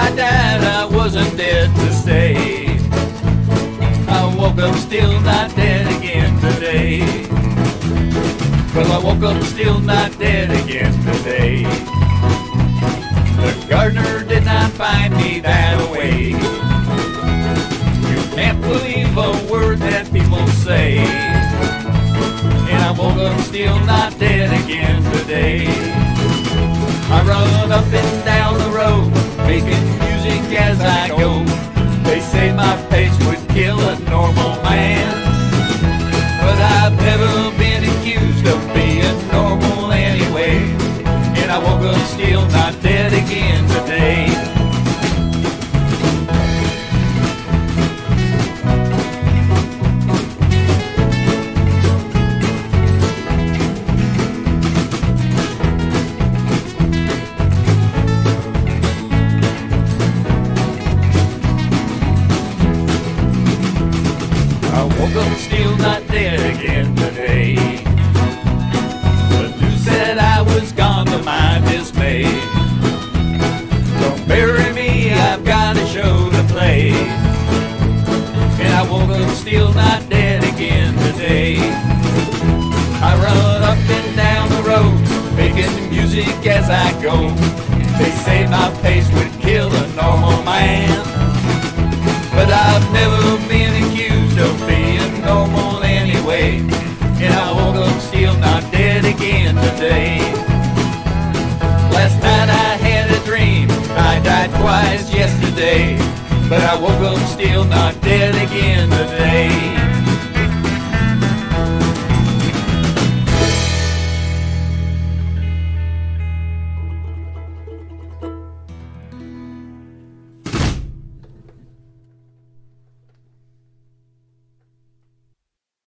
I died, I wasn't dead to stay. I woke up still not dead again today. Well, I woke up still not dead again today. The gardener did not find me that way. You can't believe a word that people say. And I woke up still not dead again today. I run up and down the road, making music as I go. They say my pace would kill a normal man, but I've never been accused of being normal anyway. And I woke up still not dead again today. I woke up still not dead again today. The news said I was gone to my dismay. Don't bury me, I've got a show to play. And I woke up still not dead again today. I run up and down the road, making music as I go. They say my pace would kill a normal man, but I've never been accused of being normal anyway. And I woke up still not dead again today. Last night I had a dream, I died twice yesterday, but I woke up still not dead again today.